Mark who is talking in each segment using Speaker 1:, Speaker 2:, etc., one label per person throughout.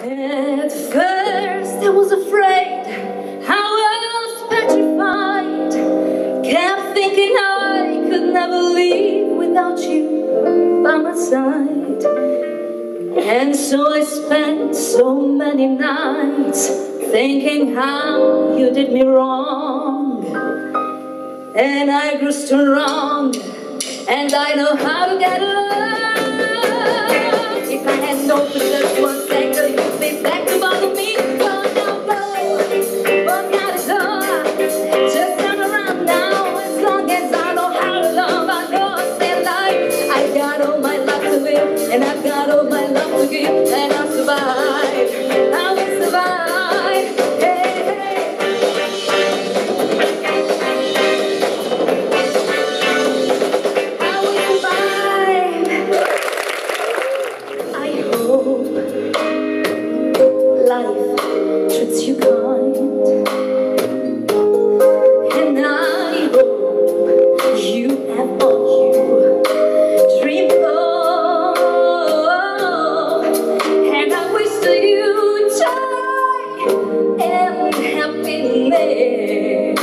Speaker 1: At first I was afraid, I was petrified, kept thinking I could never live without you by my side. And so I spent so many nights thinking how you did me wrong. And I grew strong, and I know how to get along. If I had no for just 1 second, you'd be back to bother me. Go now, go, walk out the door, just turn around now. As long as I know how to love, I know I stand alive. I got all my life to live, and I've got all my love to give, and I'll survive. I will survive. Hey, hey. Life treats you kind, and I hope you have all you dream of, and I wish that you joy and happiness.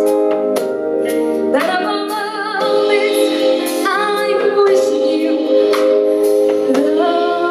Speaker 1: But above all this, I'm wishing you love.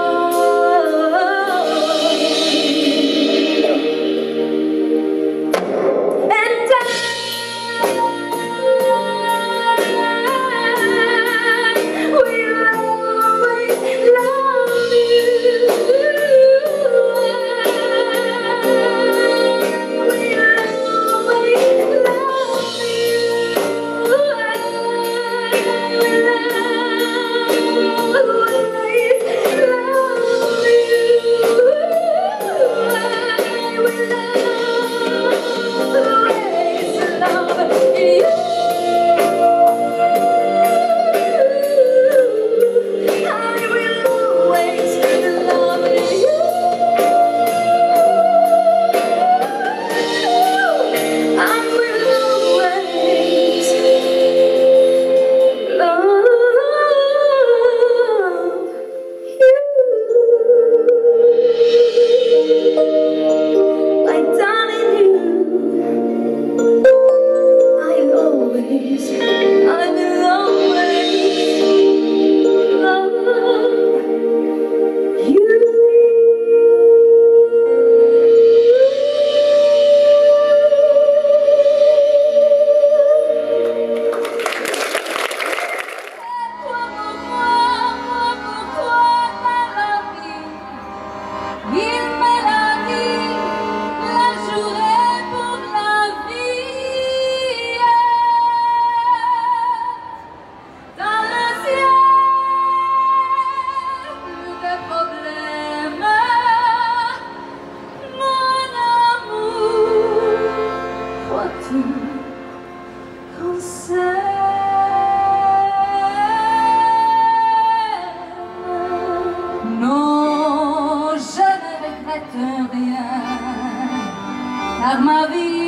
Speaker 2: Non, je ne regrette rien, car ma vie